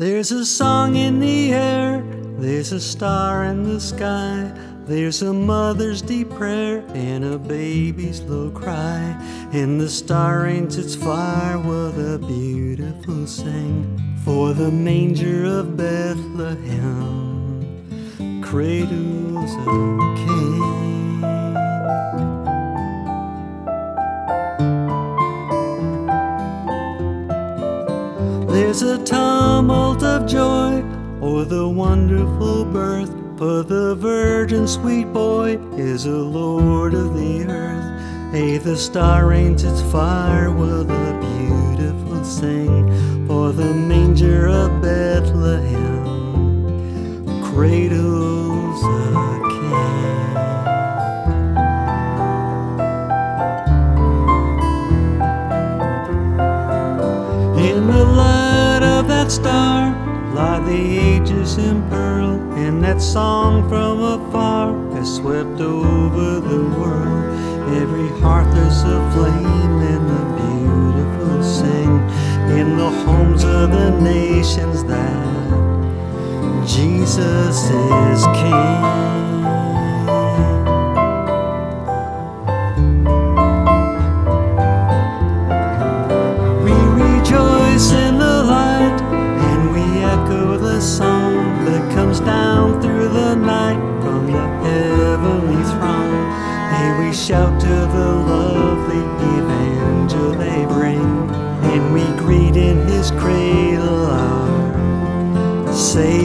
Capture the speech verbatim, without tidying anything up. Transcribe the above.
There's a song in the air, there's a star in the sky, there's a mother's deep prayer and a baby's low cry. And the star ranges its fire with a beautiful sing. For the manger of Bethlehem cradles a king. There's a tumult of joy o'er the wonderful birth, for the virgin sweet boy is a Lord of the earth. Hey, the star rains its fire with a beautiful sing. For the manger of Bethlehem cradles a king. In the light of that star lie the ages in pearl, and that song from afar has swept over the world. Every heart there's a flame and a beautiful sing in the homes of the nations that Jesus is King. In the light, and we echo the song that comes down through the night from the heavenly throne. Hey, we shout to the lovely evangel they bring, and we greet in his cradle our Savior.